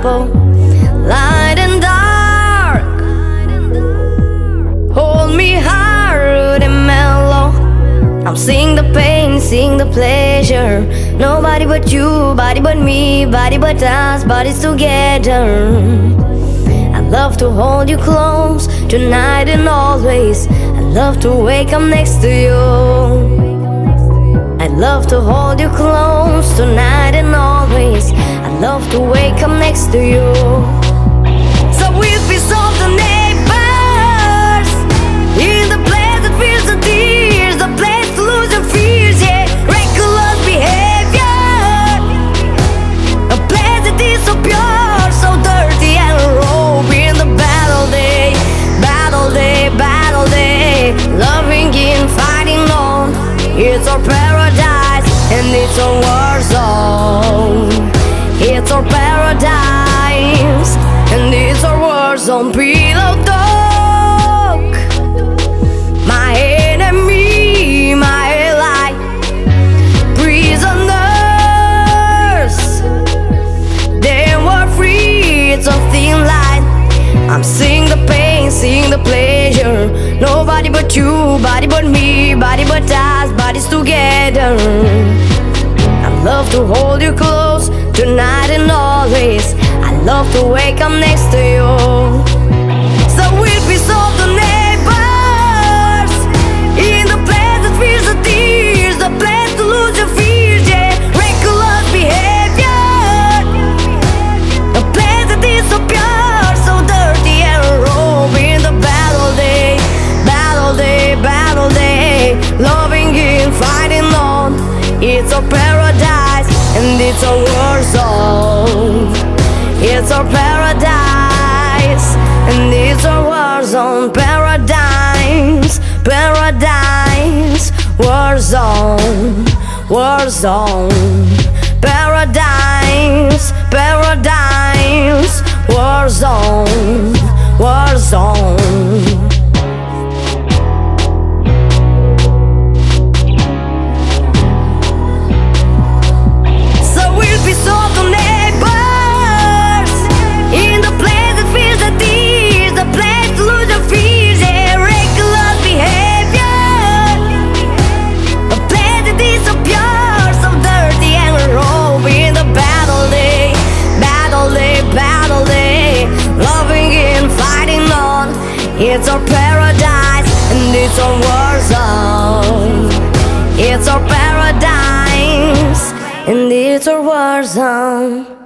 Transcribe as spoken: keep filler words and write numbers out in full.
people, light and dark. Hold me hard and mellow. I'm seeing the pain, seeing the pleasure. Nobody but you, body but me, body but us, bodies together. I love to hold you close, tonight and always. I love to wake up next to you. I love to hold you close, tonight and always. I love to wake up next to you. So we'll be so the neighbors, in the place that feels the tears, the place to lose your fears, yeah. Reckless behavior, a place that is so pure, so dirty and raw. We're in the battle day, battle day, battle day. Loving in, fighting on, it's our paradise and it's our war zone. It's our paradise and it's our war zone. Pillow talk, my enemy, my ally. Prisoners, they were free, it's a thin line. I'm seeing the pain, seeing the pleasure. Nobody but you, body but me, body but us, bodies together. I love to hold you close, tonight and always. I love to wake up next to you. So we'll be so the neighbors, in the place that feels the tears, the place to lose your fears, yeah. Reckless behavior, a place that is so pure, so dirty and raw. We're in the battle day, battle day, battle day. Loving in, fighting on, it's our paradise and it's our war zone. It's our paradise and it's our war zone. Paradise, paradise, war zone, war zone. Paradise, paradise, war zone, war zone. It's our paradise and it's our war zone. It's our paradise and it's our war zone.